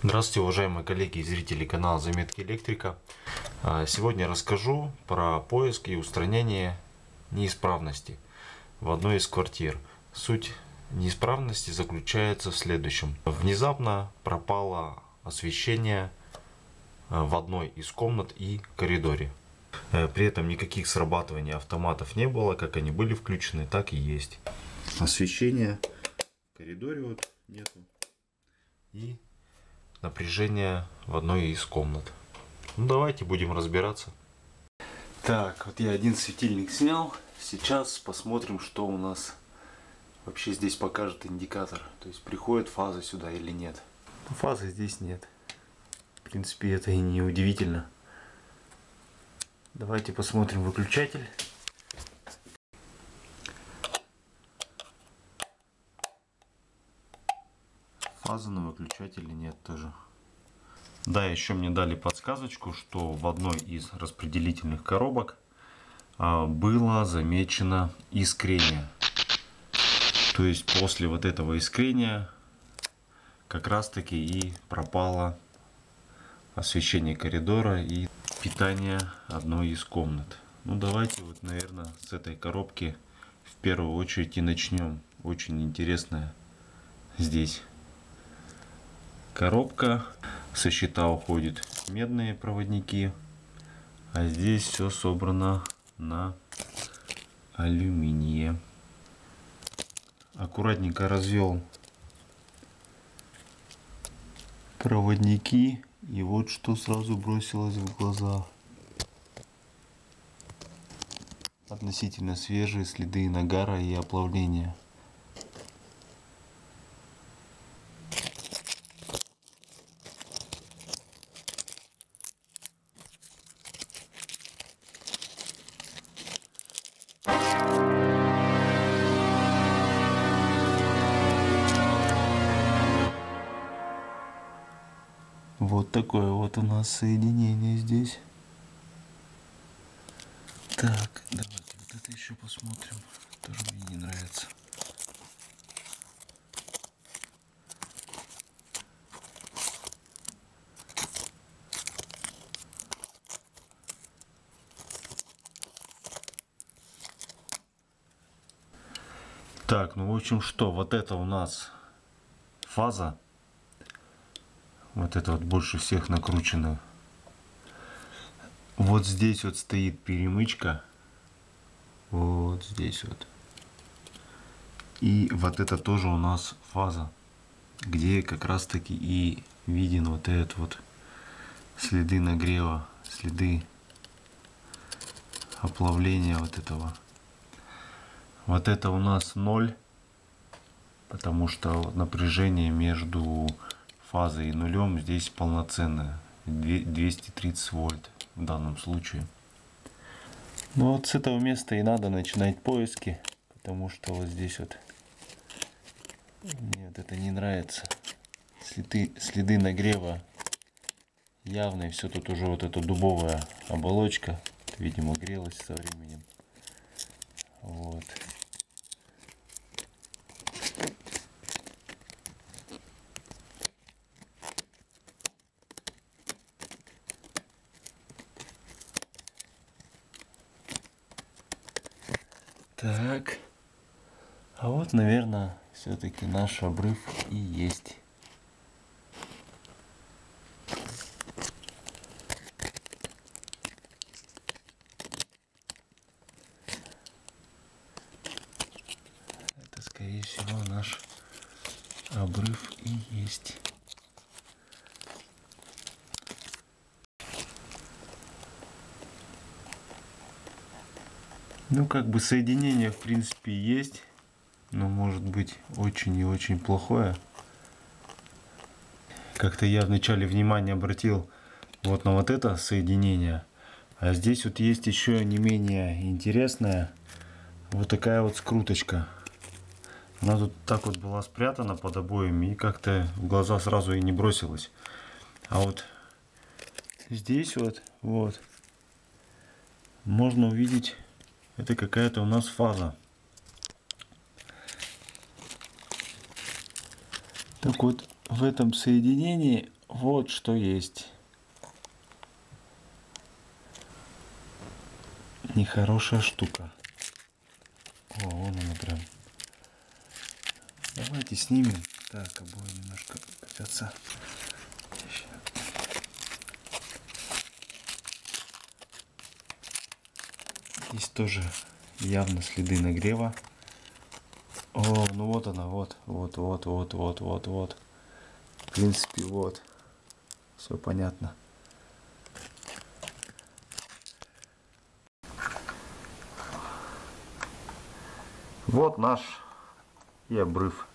Здравствуйте, уважаемые коллеги и зрители канала Заметки Электрика. Сегодня расскажу про поиск и устранение неисправности в одной из квартир. Суть неисправности заключается в следующем. Внезапно пропало освещение в одной из комнат и коридоре. При этом никаких срабатываний автоматов не было, как они были включены, так и есть. Освещения в коридоре вот нету. И напряжение в одной из комнат. Ну, давайте будем разбираться. Так, вот я один светильник снял. Сейчас посмотрим, что у нас вообще здесь покажет индикатор. То есть приходит фаза сюда или нет. Фазы здесь нет. В принципе, это и не удивительно. Давайте посмотрим выключатель. Фазы на выключателе нет тоже. Да, еще мне дали подсказочку, что в одной из распределительных коробок было замечено искрение. То есть после вот этого искрения как раз таки и пропало освещение коридора и питание одной из комнат. Ну давайте вот, наверное, с этой коробки в первую очередь и начнем. Очень интересная здесь коробка. Со щита уходят медные проводники, а здесь все собрано на алюминии. Аккуратненько развел проводники, и вот что сразу бросилось в глаза. Относительно свежие следы нагара и оплавления. Вот такое вот у нас соединение здесь. Так, давайте вот это еще посмотрим. Тоже мне не нравится. Так, ну в общем что, вот это у нас фаза. Вот это вот больше всех накручено. Вот здесь вот стоит перемычка. Вот здесь вот. И вот это тоже у нас фаза, где как раз таки и виден вот этот вот следы нагрева, следы оплавления вот этого. Вот это у нас 0, потому что напряжение между фазой и нулем здесь полноценное, 230 вольт в данном случае. Ну вот с этого места и надо начинать поиски, потому что вот здесь вот мне вот это не нравится. Следы нагрева явные, все тут уже вот эта дубовая оболочка, видимо, грелась со временем. Вот. Так, а вот, наверное, все-таки наш обрыв и есть. Это, скорее всего, наш обрыв и есть. Ну, как бы соединение, в принципе, есть, но может быть очень и очень плохое. Как-то я вначале внимание обратил вот на вот это соединение, а здесь вот есть еще не менее интересная вот такая вот скруточка. Она тут так вот была спрятана под обоями и как-то в глаза сразу и не бросилась. А вот здесь вот можно увидеть, это какая-то у нас фаза. Так вот, в этом соединении вот что есть. Нехорошая штука. О, вон она прям. Давайте снимем. Так, обои немножко придется. Здесь тоже явно следы нагрева. О, ну вот она, вот. В принципе, вот. Все понятно. Вот наш и обрыв.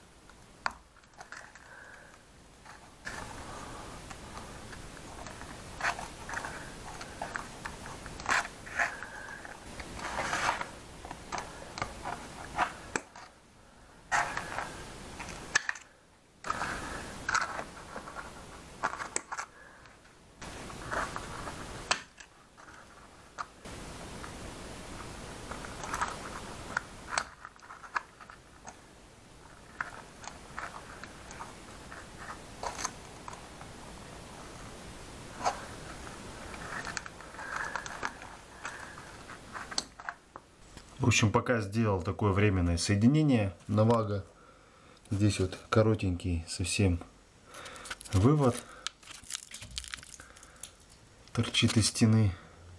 В общем, пока сделал такое временное соединение Навага. Здесь вот коротенький совсем вывод торчит из стены.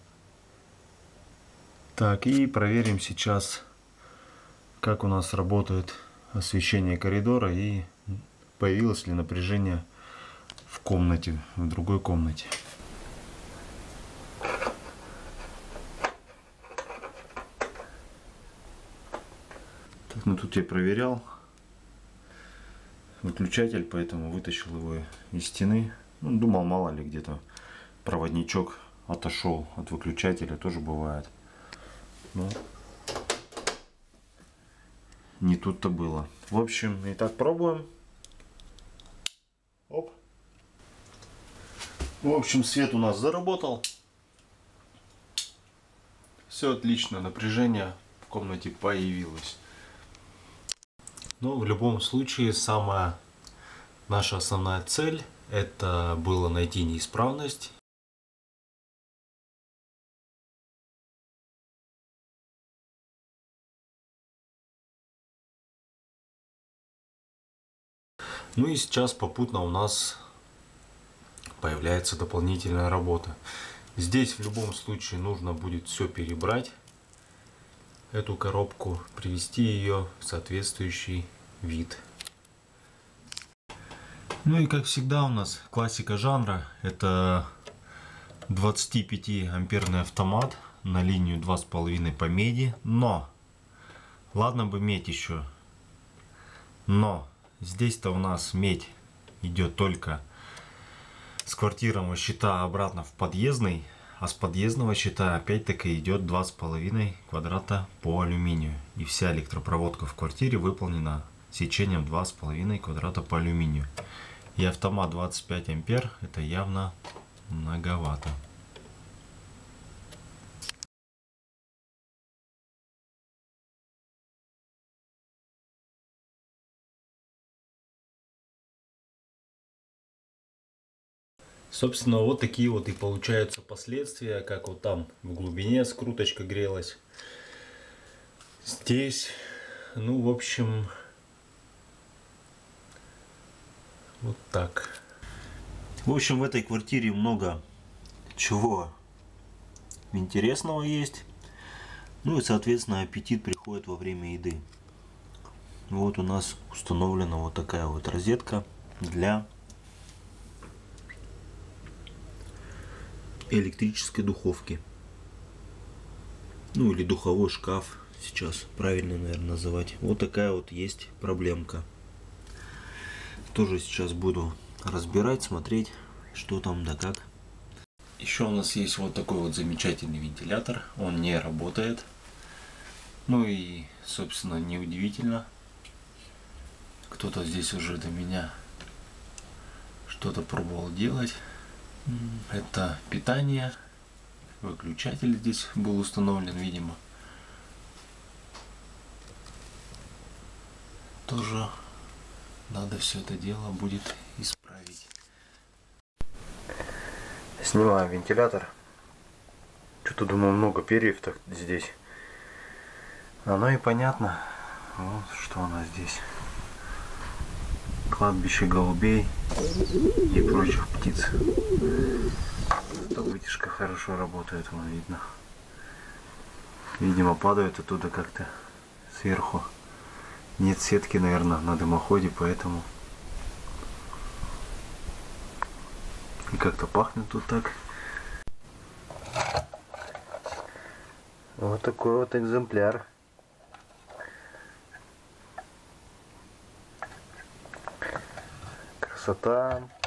Так, и проверим сейчас, как у нас работает освещение коридора и появилось ли напряжение в комнате, в другой комнате. Так, ну тут я проверял выключатель, поэтому вытащил его из стены. Ну, думал, мало ли где-то проводничок отошел от выключателя, тоже бывает. Но не тут-то было. В общем, итак, пробуем. Оп. В общем, свет у нас заработал. Все отлично, напряжение в комнате появилось. Но в любом случае, самая наша основная цель — это было найти неисправность. Ну и сейчас попутно у нас появляется дополнительная работа. Здесь в любом случае нужно будет все перебрать, эту коробку, привести ее в соответствующий вид. Ну и как всегда у нас классика жанра — это 25 амперный автомат на линию 2,5 по меди. Но ладно бы медь еще, но здесь-то у нас медь идет только с квартирного щита обратно в подъездный, а с подъездного щита опять-таки идет 2,5 квадрата по алюминию. И вся электропроводка в квартире выполнена сечением 2,5 квадрата по алюминию. И автомат 25 ампер — это явно многовато. Собственно, вот такие вот и получаются последствия, как вот там в глубине скруточка грелась. Здесь, ну, в общем, вот так. В общем, в этой квартире много чего интересного есть. Ну и, соответственно, аппетит приходит во время еды. Вот у нас установлена вот такая вот розетка для электрической духовки. Ну или духовой шкаф, сейчас правильно, наверное, называть. Вот такая вот есть проблемка. Тоже сейчас буду разбирать, смотреть, что там да как. Еще у нас есть вот такой вот замечательный вентилятор. Он не работает. Ну и, собственно, неудивительно. Кто-то здесь уже до меня что-то пробовал делать. Это питание. Выключатель здесь был установлен, видимо. Тоже надо все это дело будет исправить. Снимаю вентилятор. Что-то думал, много перьев так здесь. Оно и понятно. Вот что у нас здесь. Кладбище голубей и прочих птиц. Зато вытяжка хорошо работает, вон видно. Видимо, падают оттуда как-то сверху. Нет сетки, наверное, на дымоходе, поэтому. И как-то пахнет тут так. Вот такой вот экземпляр. Красота.